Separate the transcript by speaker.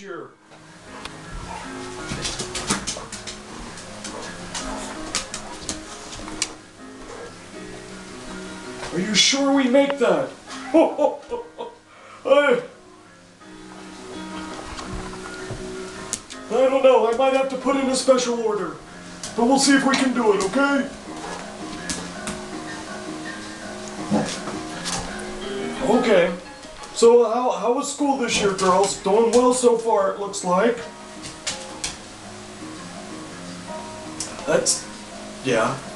Speaker 1: this year. Are you sure we make that? I don't know, I might have to put in a special order. But we'll see if we can do it, okay? Okay. So how was school this year, girls? Doing well so far, it looks like. Yeah.